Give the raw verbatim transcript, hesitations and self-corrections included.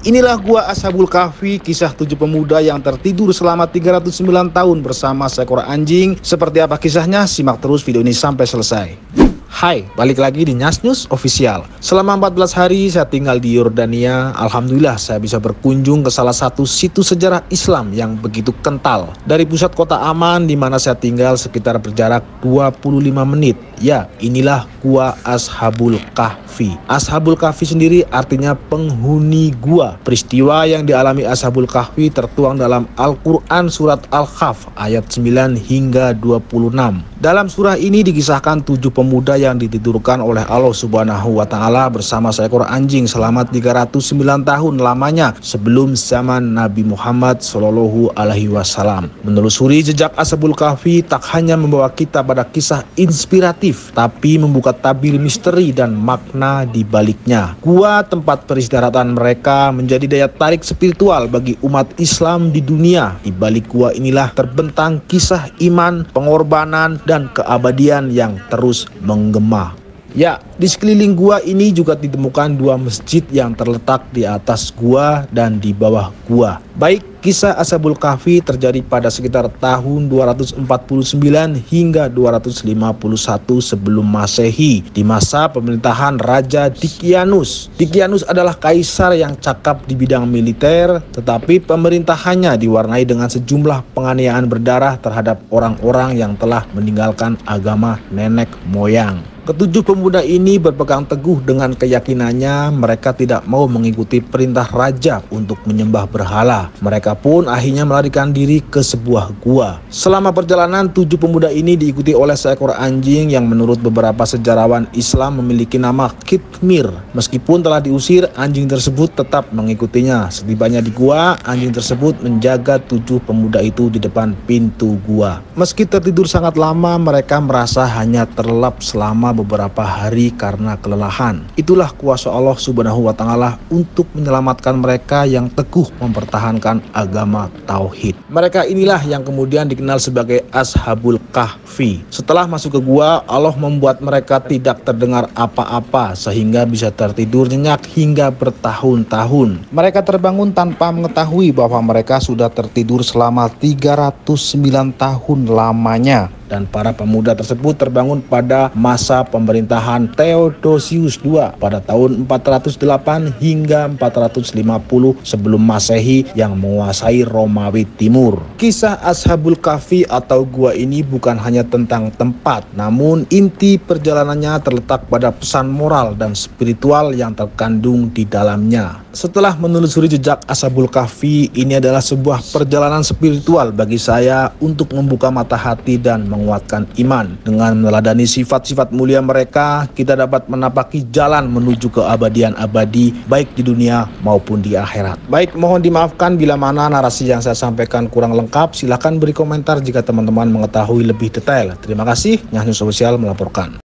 Inilah gua Ashabul Kahfi, kisah tujuh pemuda yang tertidur selama tiga ratus sembilan tahun bersama seekor anjing. Seperti apa kisahnya? Simak terus video ini sampai selesai. Hai, balik lagi di Nyas News Official. Selama empat belas hari saya tinggal di Yordania. Alhamdulillah saya bisa berkunjung ke salah satu situs sejarah Islam yang begitu kental. Dari pusat kota Aman di mana saya tinggal sekitar berjarak dua puluh lima menit. Ya, inilah gua Ashabul Kahfi. Ashabul Kahfi sendiri artinya penghuni gua. Peristiwa yang dialami Ashabul Kahfi tertuang dalam Al-Quran surat Al-Kahf ayat sembilan hingga dua puluh enam. Dalam surah ini dikisahkan tujuh pemuda yang ditidurkan oleh Allah Subhanahu wa Ta'ala bersama seekor anjing selama tiga ratus sembilan tahun lamanya sebelum zaman Nabi Muhammad Shallallahu Alaihi Wasallam. Menelusuri jejak Ashabul Kahfi tak hanya membawa kita pada kisah inspiratif, tapi membuka tabir misteri dan makna di baliknya. Gua tempat peristirahatan mereka menjadi daya tarik spiritual bagi umat Islam di dunia. Di balik gua inilah terbentang kisah iman, pengorbanan, dan keabadian yang terus menggema. Ya, di sekeliling gua ini juga ditemukan dua masjid yang terletak di atas gua dan di bawah gua. Baik, kisah Ashabul Kahfi terjadi pada sekitar tahun dua ratus empat puluh sembilan hingga dua ratus lima puluh satu sebelum Masehi di masa pemerintahan Raja Dikianus. Dikianus adalah kaisar yang cakap di bidang militer, tetapi pemerintahannya diwarnai dengan sejumlah penganiayaan berdarah terhadap orang-orang yang telah meninggalkan agama nenek moyang. Ketujuh pemuda ini berpegang teguh dengan keyakinannya mereka tidak mau mengikuti perintah raja untuk menyembah berhala. Mereka pun akhirnya melarikan diri ke sebuah gua. Selama perjalanan, tujuh pemuda ini diikuti oleh seekor anjing yang menurut beberapa sejarawan Islam memiliki nama Khitmir. Meskipun telah diusir, anjing tersebut tetap mengikutinya. Setibanya di gua, anjing tersebut menjaga tujuh pemuda itu di depan pintu gua. Meski tertidur sangat lama, mereka merasa hanya terlelap selama beberapa hari karena kelelahan. Itulah kuasa Allah Subhanahu wa Ta'ala untuk menyelamatkan mereka yang teguh mempertahankan agama tauhid. Mereka inilah yang kemudian dikenal sebagai Ashabul Kahfi. Setelah masuk ke gua, Allah membuat mereka tidak terdengar apa-apa sehingga bisa tertidur nyenyak hingga bertahun-tahun. Mereka terbangun tanpa mengetahui bahwa mereka sudah tertidur selama tiga ratus sembilan tahun lamanya. Dan para pemuda tersebut terbangun pada masa pemerintahan Theodosius kedua pada tahun empat ratus delapan hingga empat ratus lima puluh sebelum Masehi yang menguasai Romawi Timur. Kisah Ashabul Kahfi atau gua ini bukan hanya tentang tempat, namun inti perjalanannya terletak pada pesan moral dan spiritual yang terkandung di dalamnya. Setelah menelusuri jejak Ashabul Kahfi, ini adalah sebuah perjalanan spiritual bagi saya untuk membuka mata hati dan menguatkan iman. Dengan meneladani sifat-sifat mulia mereka, kita dapat menapaki jalan menuju keabadian abadi baik di dunia maupun di akhirat. Baik, mohon dimaafkan bila mana narasi yang saya sampaikan kurang lengkap. Silahkan beri komentar jika teman-teman mengetahui lebih detail. Terima kasih. Nyas News Official melaporkan.